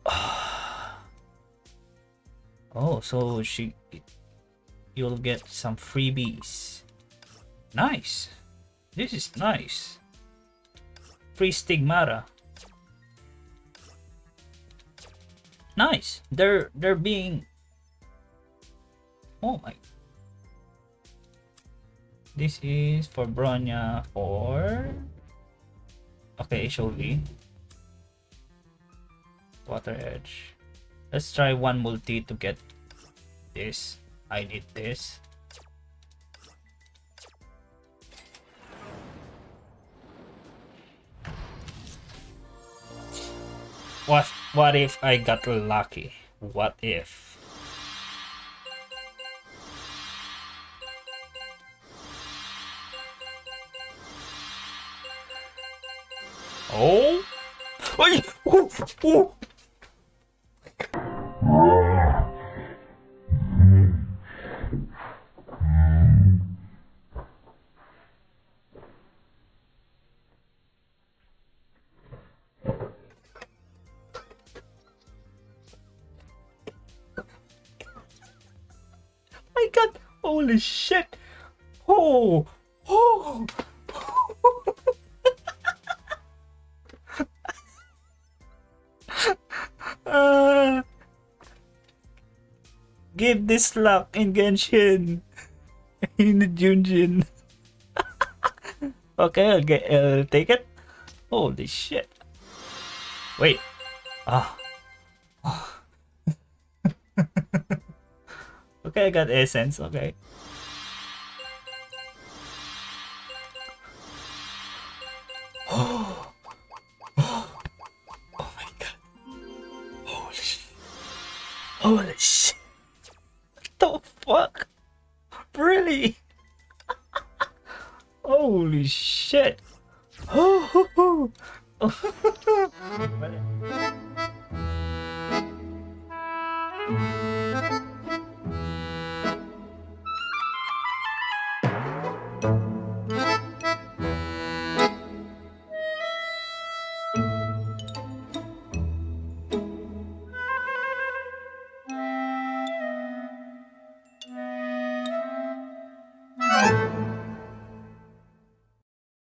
Oh, so you'll get some freebies. Nice. This is nice. Free stigmata. Nice. They're being. Oh my. This is for Bronya for. Okay, HOV. Water Edge. Let's try one multi to get this. I need this. What if I got lucky? What if? Oh! Ay! Oh! Oh! My God! Holy shit! Oh! Oh! Give this luck in Genshin. In Junjin. Okay, I'll take it. Holy shit. Wait. Ah. Okay, I got essence. Okay. Oh my God. Holy shit. Holy shit. What the fuck? Really? Holy shit. Oh.